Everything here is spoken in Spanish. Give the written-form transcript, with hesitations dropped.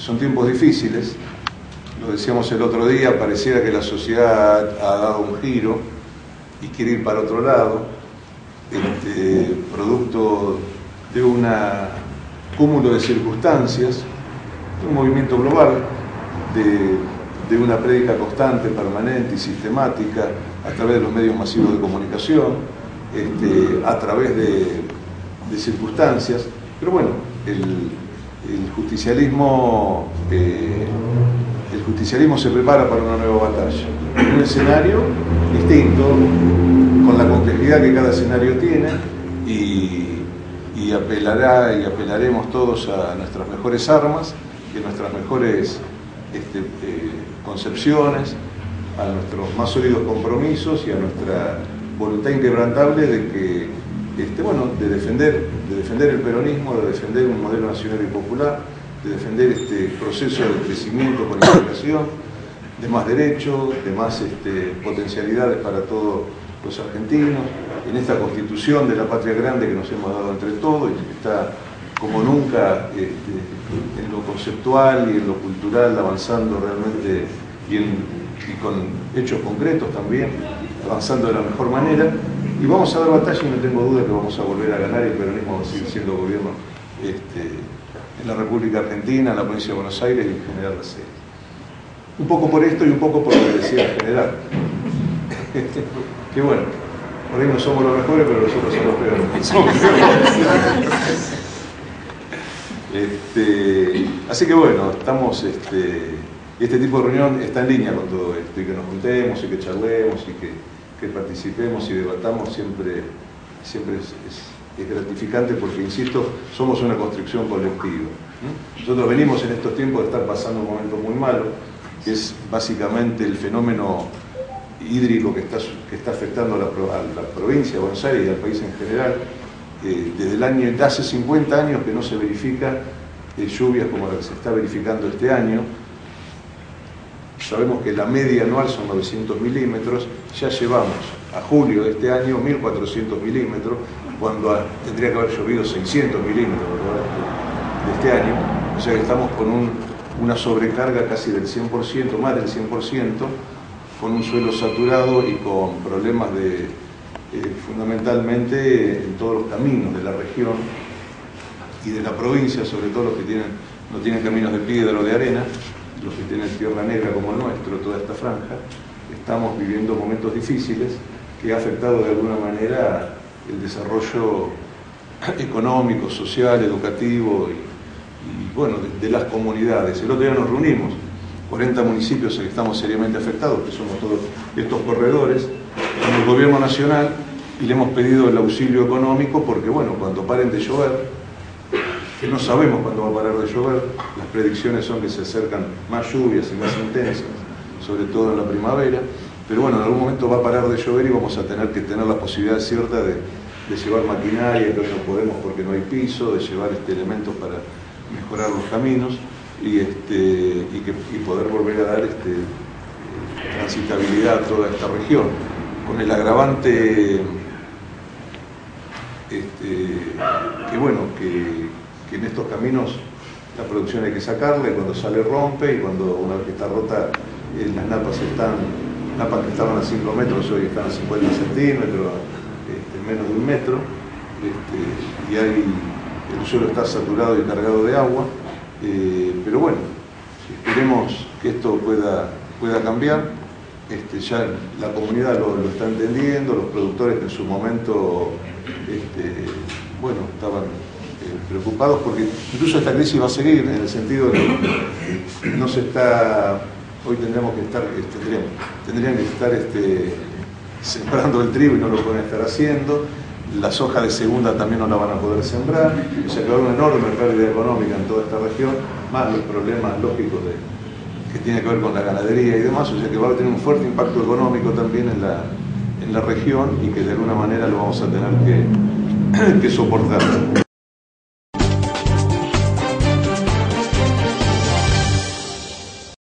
son tiempos difíciles, lo decíamos el otro día, pareciera que la sociedad ha dado un giro y quiere ir para otro lado, producto de un cúmulo de circunstancias, de un movimiento global, de una prédica constante, permanente y sistemática a través de los medios masivos de comunicación, a través de circunstancias, pero bueno, el justicialismo se prepara para una nueva batalla, en un escenario distinto, con la complejidad que cada escenario tiene, y apelaremos todos a nuestras mejores armas y a nuestras mejores concepciones, a nuestros más sólidos compromisos y a nuestra voluntad inquebrantable de defender el peronismo, de defender un modelo nacional y popular, de defender este proceso de crecimiento con integración, de más derechos, de más potencialidades para todos los argentinos, en esta constitución de la patria grande que nos hemos dado entre todos y que está como nunca en lo conceptual y en lo cultural avanzando realmente y con hechos concretos también, avanzando de la mejor manera. Y vamos a dar batalla y no tengo duda que vamos a volver a ganar y el peronismo va a seguir siendo gobierno en la República Argentina, en la provincia de Buenos Aires y en general la sede. Un poco por esto y un poco por lo que decía el general. Que bueno, por ahí no somos los mejores, pero nosotros somos los peores. Así que bueno, estamos, este tipo de reunión está en línea con todo esto, y que nos juntemos y que charlemos y que participemos y debatamos siempre es gratificante porque, insisto, somos una construcción colectiva. Nosotros venimos en estos tiempos de estar pasando un momento muy malo, que es básicamente el fenómeno hídrico que está afectando a la provincia de Buenos Aires y al país en general. Desde hace 50 años que no se verifica lluvias como la que se está verificando este año. Sabemos que la media anual son 900 milímetros, ya llevamos a julio de este año 1400 milímetros, cuando tendría que haber llovido 600 milímetros de este año, o sea que estamos con una sobrecarga casi del 100%, más del 100%, con un suelo saturado y con problemas fundamentalmente en todos los caminos de la región y de la provincia, sobre todo los que no tienen caminos de piedra o de arena, los que tienen tierra negra como el nuestro, toda esta franja. Estamos viviendo momentos difíciles que ha afectado de alguna manera el desarrollo económico, social, educativo y bueno, de las comunidades. El otro día nos reunimos, 40 municipios en que estamos seriamente afectados, que somos todos estos corredores, con el gobierno nacional, y le hemos pedido el auxilio económico porque, bueno, cuando paren de llover, que no sabemos cuándo va a parar de llover, las predicciones son que se acercan más lluvias y más intensas, sobre todo en la primavera, pero bueno, en algún momento va a parar de llover y vamos a tener que tener la posibilidad cierta de llevar maquinaria, que hoy no podemos porque no hay piso, de llevar elementos para mejorar los caminos y poder volver a dar transitabilidad a toda esta región, con el agravante que bueno, que en estos caminos la producción hay que sacarla y cuando sale rompe, y cuando una vez que está rota las napas que estaban a 5 metros hoy están a 50 centímetros, menos de 1 metro, y el suelo está saturado y cargado de agua, pero bueno, esperemos que esto pueda cambiar. Ya la comunidad lo está entendiendo, los productores que en su momento estaban preocupados porque incluso esta crisis va a seguir, en el sentido de que no se está, hoy tendrían que estar sembrando el trigo y no lo pueden estar haciendo, la soja de segunda también no la van a poder sembrar, o sea que va a haber una enorme pérdida económica en toda esta región, más los problemas lógicos que tiene que ver con la ganadería y demás, o sea que va a tener un fuerte impacto económico también en la región y que de alguna manera lo vamos a tener que soportar.